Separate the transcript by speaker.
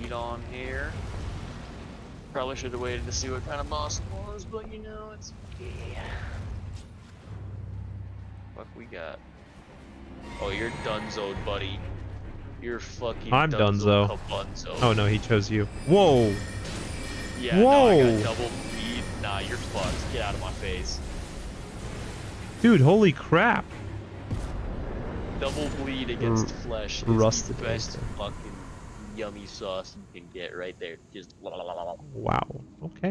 Speaker 1: bleed on here. Probably should have waited to see what kind of boss it was, but you know, it's okay. Fuck we got. Oh, you're dunzoed, buddy. You're fucking
Speaker 2: I'm dunzo.
Speaker 1: Kabunzo.
Speaker 2: Oh no, he chose you. Whoa!
Speaker 1: Yeah,
Speaker 2: Whoa!
Speaker 1: no, I got double bleed. Nah, you're fucked. Get out of my face.
Speaker 2: Dude, holy crap!
Speaker 1: Double bleed against flesh is
Speaker 2: Rusted
Speaker 1: the best
Speaker 2: taster.
Speaker 1: fucking yummy sauce you can get right there. Just la la la la.
Speaker 2: Wow. Okay.